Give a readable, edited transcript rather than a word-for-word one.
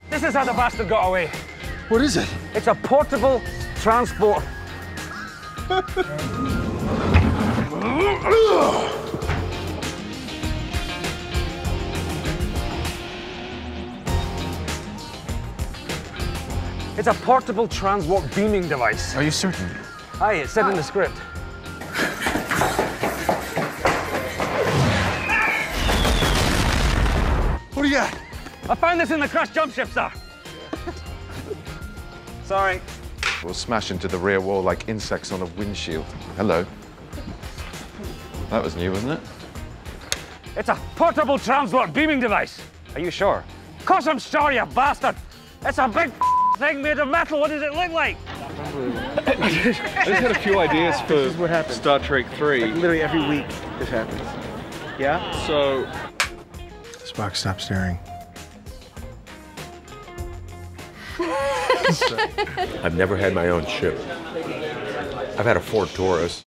This is how the bastard got away. What is it? It's a portable transport. It's a portable transport beaming device. Are you certain? Aye, it said in the script. What do you got? I found this in the crashed jump ship, sir. Sorry. We'll smash into the rear wall like insects on a windshield. Hello. That was new, wasn't it? It's a portable transport beaming device. Are you sure? Of course I'm sure, you bastard. It's a big thing made of metal. What does it look like? I just had a few ideas for Star Trek 3. Like literally every week this happens. Yeah? So... Spock, stop staring. I've never had my own ship. I've had a Ford Taurus.